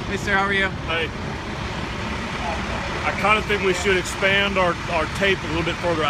Hey sir, how are you? Hey, I kind of think we should expand our tape a little bit further